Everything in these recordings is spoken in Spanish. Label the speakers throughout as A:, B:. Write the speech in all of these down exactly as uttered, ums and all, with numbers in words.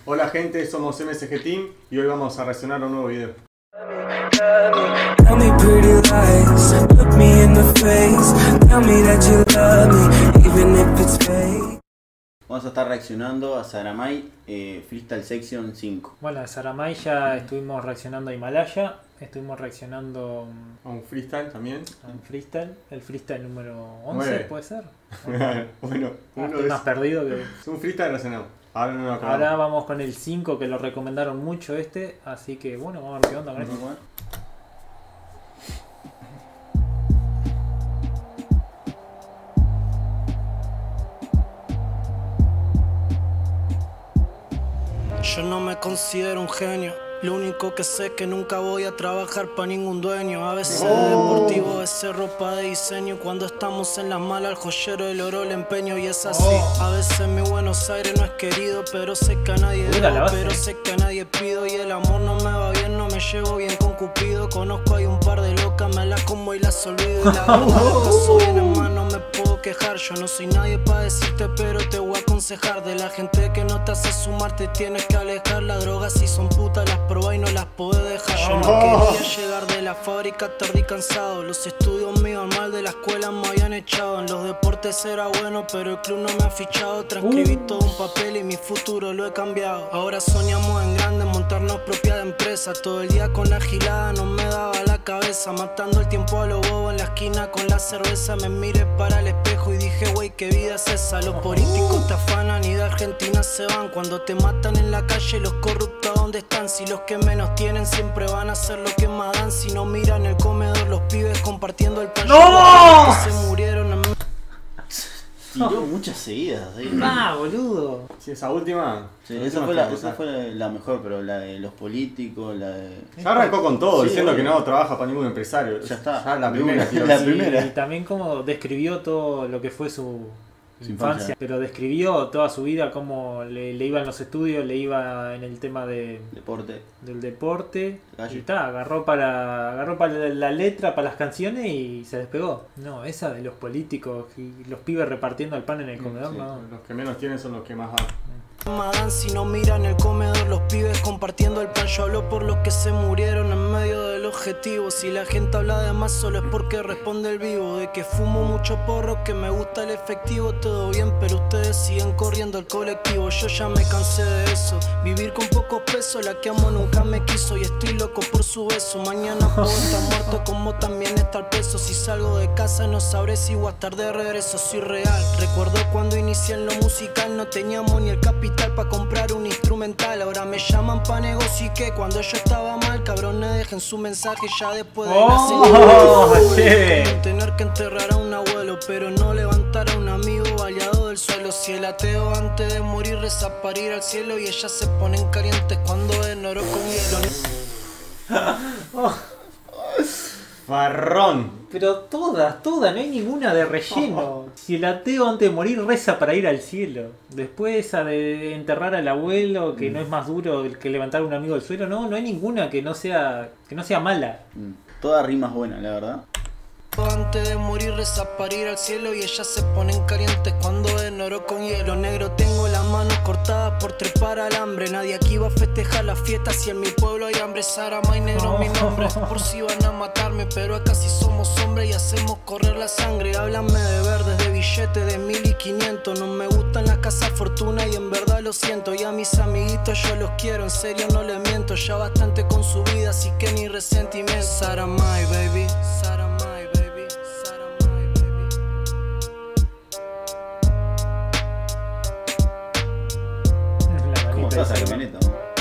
A: Hola gente, somos M S G Team y hoy vamos a reaccionar a un nuevo video.
B: Tell me pretty lies, look me in the face, tell me that you love me, even if it's fake.
C: Vamos a estar reaccionando a Saramay eh, Freestyle Section cinco.
D: Bueno, de Saramay ya estuvimos reaccionando a Himalaya, estuvimos reaccionando
A: A un freestyle también.
D: a un freestyle, el freestyle número once,
A: Nueve.
D: ¿puede ser?
A: Bueno,
D: Ah,
A: uno
D: estoy
A: es,
D: más perdido que...
A: es un freestyle reaccionado. Ahora no lo acabamos.
D: Ahora vamos con el cinco, que lo recomendaron mucho este, así que bueno, vamos a ver qué onda con esto.
C: Vamos a ver.
E: Yo no me considero un genio, lo único que sé es que nunca voy a trabajar para ningún dueño. A veces
A: Oh.
E: de deportivo, ese ropa de diseño. Cuando estamos en las malas, al joyero del oro le empeño y es así.
D: Oh.
E: A veces mi Buenos Aires no es querido, pero sé que a nadie
D: Mira la
E: debo,
D: base.
E: pero sé que a nadie pido. Y el amor no me va bien, no me llevo bien con Cupido. Conozco hay un par de locas, me las como y las olvido. Y la verdad la paso bien en mano, me puedo quejar. Yo no soy nadie para decirte, pero te voy a aconsejar. De la gente que no te hace sumar, te tienes que alejar. Las drogas si son putas, las probás y no las podés dejar. Yo no quería llegar de la fábrica tarde y cansado. Los estudios me iban mal, de la escuela me habían echado. En los deportes era bueno, pero el club no me ha fichado. Transcribí todo un papel y mi futuro lo he cambiado. Ahora soñamos en grande, montarnos propia de empresa. Todo el día con la gilada no me daba la cabeza. Matando el tiempo a lo bobo en la esquina con la cerveza. Me miré para el espejo y dije, wey, qué vida es esa. Los políticos te afanan y de Argentina se van. Cuando te matan en la calle, los corruptos ¿dónde están? Si los que menos tienen siempre van a hacer lo que más dan. Si no miran el comedor, los pibes compartiendo el pan.
D: ¡No!
E: Que se murieron en...
C: Tiró muchas seguidas. ¿eh?
D: Ah, boludo.
A: Sí, esa última.
C: Sí,
A: esa
C: esa,
A: última
C: fue la,
A: fue
C: esa fue la, la mejor, pero la de los políticos, la de...
A: Ya arrancó con todo,
C: Sí,
A: diciendo
C: bueno.
A: que no trabaja para ningún empresario.
C: Ya está.
A: Ya la
C: De
A: primera.
C: una.
A: tiró.
C: La
A: Sí.
C: primera.
D: Y también como describió todo lo que fue su,
C: Su
D: infancia,
C: infancia.
D: pero describió toda su vida, cómo le, le iba en los estudios, le iba en el tema de,
C: Deporte.
D: del deporte,
C: Gallo.
D: y ta, agarró para agarró para la, la letra, para las canciones y se despegó. No, esa de los políticos y los pibes repartiendo el pan en el comedor,
A: Sí,
D: no.
A: los que menos tienen son los que más van.
E: Madan, si no miran el comedor, los pibes compartiendo el pan. Yo hablo por los que se murieron en medio del objetivo. Si la gente habla de más, solo es porque responde el vivo. De que fumo mucho porro, que me gusta el efectivo. Todo bien, pero ustedes siguen corriendo el colectivo. Yo ya me cansé de eso. Vivir con pocos pesos, la que amo nunca me quiso. Y estoy loco por su beso. Mañana puedo estar muerto como también estar preso. Si salgo de casa no sabré si voy a estar de regreso. Soy real. Recuerdo cuando inicié en lo musical, no teníamos ni el capital para comprar un instrumental. Ahora me llaman pa' negocio y que cuando yo estaba mal, cabrones dejen su mensaje ya después de la
D: ¡Oh!
E: señal.
D: ¡Che!
E: Como tener que enterrar a un abuelo, pero no levantar a un amigo baleado del suelo. Si el ateo antes de morir reza para ir al cielo y ellas se ponen calientes cuando ven oro con hielo.
A: Farrón.
D: Pero todas, todas, no hay ninguna de relleno. Si el ateo antes de morir reza para ir al cielo. Después esa de enterrar al abuelo, que no es más duro que levantar a un amigo del suelo, no, no hay ninguna que no sea, que no sea mala.
C: Mm. Toda rima es buena, la verdad.
E: Antes de morir reza para ir al cielo y ellas se ponen calientes cuando ven oro con hielo. Negro, tengo las manos cortadas por trepar al hambre. Nadie aquí va a festejar las fiestas si en mi pueblo hay hambre. Saramay, negro, mi nombre. Por si van a matarme, pero acá sí somos hombres y hacemos correr la sangre. Háblame de verdes, de billetes de mil y quinientos. No me gustan las casas fortuna y en verdad lo siento. Y a mis amiguitos yo los quiero, en serio no les miento. Ya bastante con su vida, así que ni resentimiento. Saramay, baby, Saramay.
D: La
C: ¿Cómo
D: manita
C: estás,
D: esa.
C: camioneta?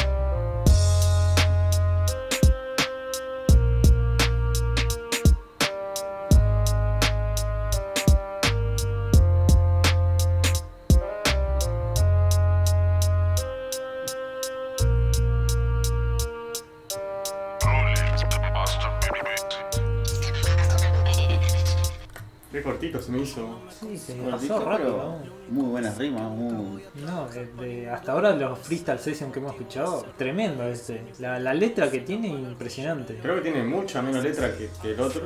A: Qué cortito se me hizo.
D: Sí, se me
C: Cortito,
D: pasó rápido.
C: pero muy buenas rimas, muy...
D: No, de- de- hasta ahora los freestyle session que hemos escuchado, tremendo este. La, la letra que tiene, impresionante.
A: Creo que tiene mucha menos letra que, que el otro.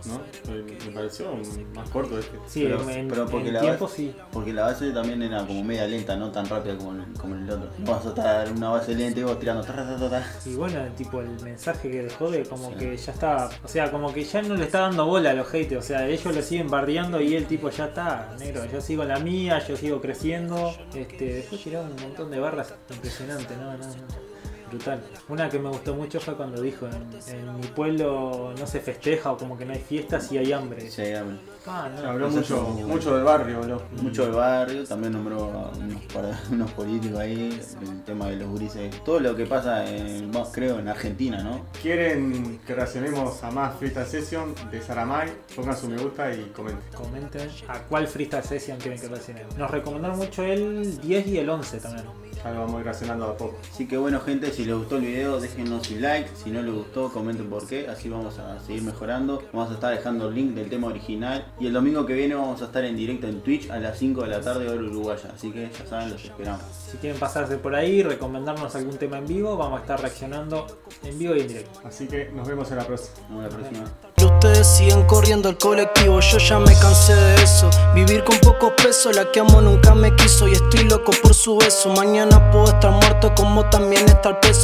A: ¿no? Me pareció más corto este.
D: Sí,
C: Pero-
D: en,
C: pero porque
D: en
C: la
D: tiempo
C: base-
D: sí.
C: Porque la base también era como media lenta, no tan rápida como el, como el otro. No vas a estar una base lenta y vos tirando. Ta, ta, ta, ta.
D: Y bueno, tipo el mensaje que dejó de como que ya está, o sea, como que ya no le está dando bola a los haters, o sea, ellos lo siguen bardeando y el tipo ya está, negro, yo sigo la mía, yo sigo creciendo, este, después tiraron un montón de barras impresionante, no, no, no. Brutal. Una que me gustó mucho fue cuando dijo, en, en mi pueblo no se festeja o como que no hay fiestas y hay hambre.
C: Sí, ya, bueno.
D: Ah, no.
A: Habló
C: Eso
A: mucho,
C: es muy bueno.
A: mucho del barrio, boludo.
C: Mucho del barrio, también nombró a unos, par- unos políticos ahí, el tema de los gurises. Todo lo que pasa, en, bueno, creo, en Argentina, ¿no?
A: ¿Quieren que reaccionemos a más Freestyle Session de Saramay? Pongan su me gusta y comenten.
D: Comenten a cuál freestyle session quieren que reaccione. Nos recomendaron mucho el diez y el once también.
A: Ya lo vamos a ir reaccionando a poco.
C: Así que bueno, gente, si les gustó el video déjenos un like, si no les gustó comenten por qué, así vamos a seguir mejorando. Vamos a estar dejando el link del tema original y el domingo que viene vamos a estar en directo en Twitch a las cinco de la tarde hora uruguaya, así que ya saben, los esperamos.
D: Si quieren pasarse por ahí, recomendarnos algún tema en vivo, vamos a estar reaccionando en vivo y en directo.
A: Así que nos vemos en la próxima.
C: Nos vemos la próxima.
E: Ustedes siguen corriendo el colectivo, yo ya me cansé de eso. Vivir con pocos pesos, la que amo nunca me quiso y estoy loco por su beso. Mañana puedo estar muerto como también estar preso.